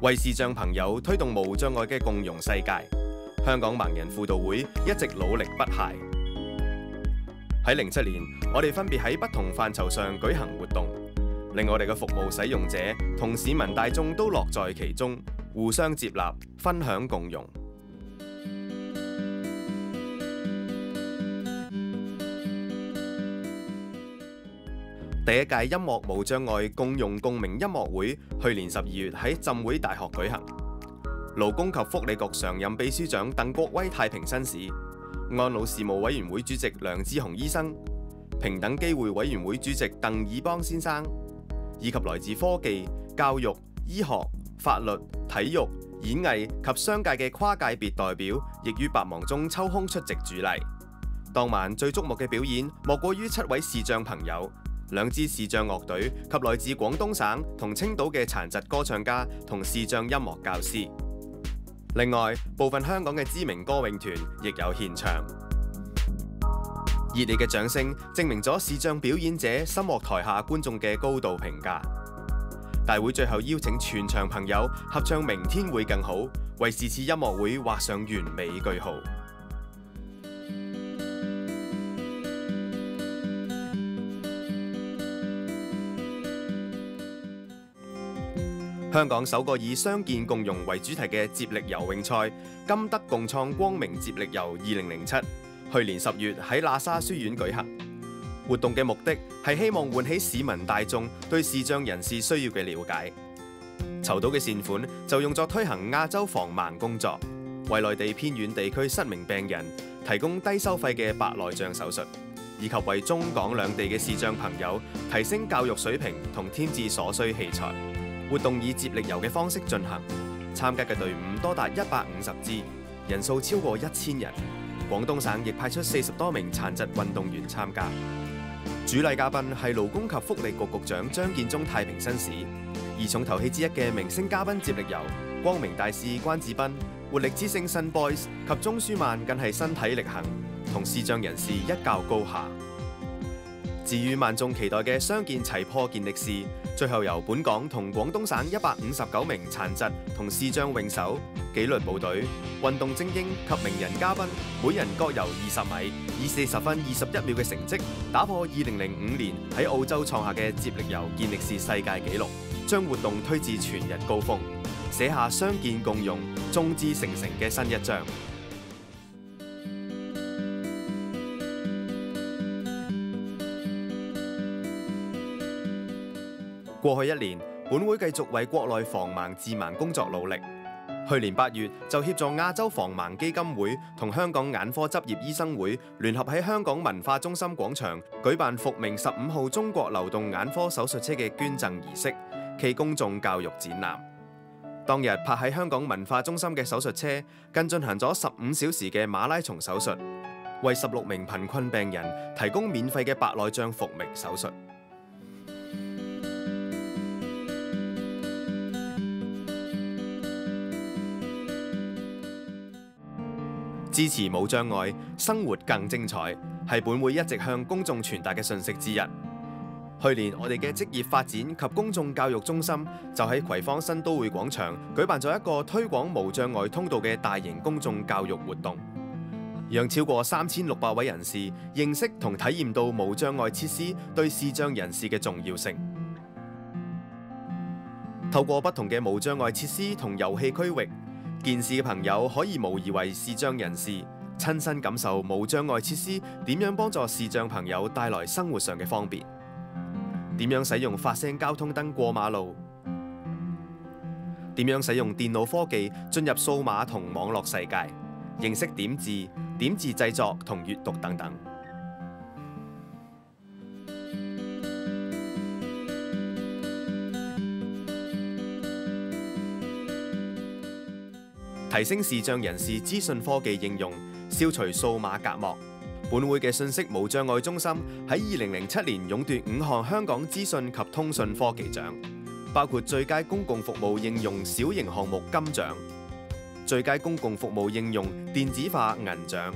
為視障朋友推動無障礙嘅共融世界，香港盲人輔導會一直努力不懈。喺07年，我哋分別喺不同範疇上舉行活動，令我哋嘅服務使用者同市民大眾都樂在其中，互相接納，分享共融。第一屆音樂無障礙共融共鳴音樂會去年12月喺浸會大學舉行。勞工及福利局常任秘書長鄧國威太平紳士、安老事務委員會主席梁志雄醫生、平等機會委員會主席鄧以邦先生，以及來自科技、教育、醫學、法律、體育、演藝及商界嘅跨界別代表，亦於百忙中抽空出席主禮。當晚最矚目嘅表演，莫過於7位視障朋友、2支視障樂隊及來自廣東省同青島嘅殘疾歌唱家同視障音樂教師。另外，部分香港嘅知名歌詠團亦有獻唱。熱烈嘅掌聲證明咗視障表演者深獲台下觀眾嘅高度評價。大會最後邀請全場朋友合唱《明天會更好》，為是次音樂會畫上完美句號。香港首個以傷健共融為主題嘅接力游泳賽金德共創光明接力遊2007，去年10月喺喇沙書院舉行。活動嘅目的係希望喚起市民大眾對視障人士需要嘅了解。籌到嘅善款就用作推行亞洲防盲工作，為內地偏遠地區失明病人提供低收費嘅白內障手術，以及為中港兩地嘅視障朋友提升教育水平同添置所需器材。活動以接力遊嘅方式進行，參加嘅隊伍多達150支，人數超過1000人。廣東省亦派出40多名殘疾運動員參加。主禮嘉賓係勞工及福利局局長張建宗太平紳士，而重頭戲之一嘅明星嘉賓接力遊，光明大使關智斌、活力之星新 Boys 及鍾舒漫更係身體力行，同視障人士一較高下。至於萬眾期待嘅傷健齊破健力士，最後由本港同廣東省159名殘疾同視障泳手、紀律部隊、運動精英及名人嘉賓，每人各游20米，以40分21秒嘅成績，打破2005年喺澳洲創下嘅接力遊健力士世界紀錄，將活動推至全日高峰，寫下傷健共融、眾志成城嘅新一章。過去1年，本會繼續為國內防盲治盲工作努力。去年8月就協助亞洲防盲基金會同香港眼科執業醫生會聯合喺香港文化中心廣場舉辦復明15號中國流動眼科手術車嘅捐贈儀式暨公眾教育展覽。當日泊喺香港文化中心嘅手術車更進行咗15小時嘅馬拉松手術，為16名貧困病人提供免費嘅白內障復明手術。支持無障礙，生活更精彩，係本會一直向公眾傳達嘅訊息之一。去年我哋嘅職業發展及公眾教育中心就喺葵芳新都會廣場舉辦咗一個推廣無障礙通道嘅大型公眾教育活動，讓超過3600位人士認識同體驗到無障礙設施對視障人士嘅重要性。透過不同嘅無障礙設施同遊戲區域，健視嘅朋友可以模擬為視障人士，親身感受無障礙設施點樣幫助視障朋友帶來生活上嘅方便，點樣使用發聲交通燈過馬路，點樣使用電腦科技進入數碼同網絡世界，認識點字、點字製作同閱讀等等。提升視障人士資訊科技應用，消除數碼隔膜。本會嘅信息無障礙中心喺2007年勇奪5項香港資訊及通訊科技獎，包括最佳公共服務應用小型項目金獎、最佳公共服務應用電子化銀獎、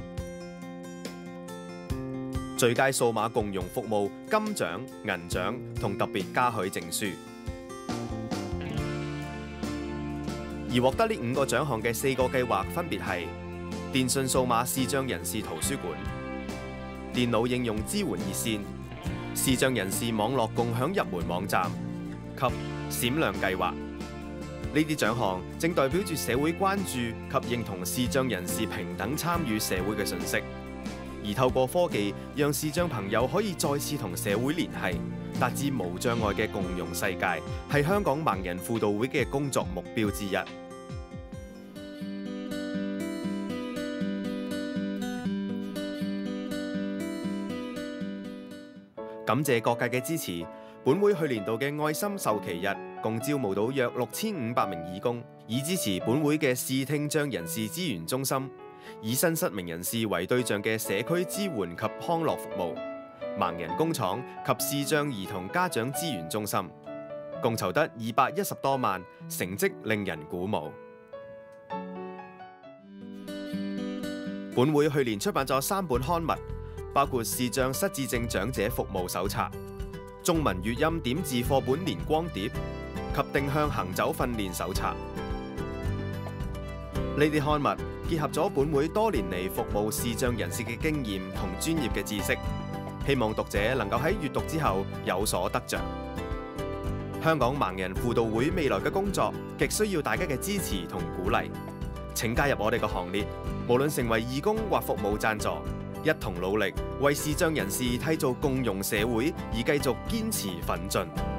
最佳數碼共融服務金獎、銀獎同特別嘉許證書。 而獲得呢5個獎項嘅4個計劃分別係電訊數碼視障人士圖書館、電腦應用支援熱線、視障人士網絡共享入門網站及閃亮計劃。呢啲獎項正代表住社會關注及認同視障人士平等參與社會嘅訊息，而透過科技，讓視障朋友可以再次同社會聯繫，達至無障礙嘅共融世界，係香港盲人輔導會嘅工作目標之一。感謝各界嘅支持，本會去年度嘅愛心授旗日共招募到約6500名義工，以支持本會嘅視聽障人士資源中心，以新失明人士為對象嘅社區支援及康樂服務、盲人工廠及視障兒童家長資源中心，共籌得210多萬，成績令人鼓舞。本會去年出版咗3本刊物，包括視障失智症長者服務手冊、中文粵音點字課本連光碟及定向行走訓練手冊。呢啲刊物結合咗本會多年嚟服務視障人士嘅經驗同專業嘅知識，希望讀者能夠喺閱讀之後有所得着。香港盲人輔導會未來嘅工作極需要大家嘅支持同鼓勵，請加入我哋嘅行列，無論成為義工或服務贊助，一同努力為視障人士締造共融社會，而繼續堅持奮進。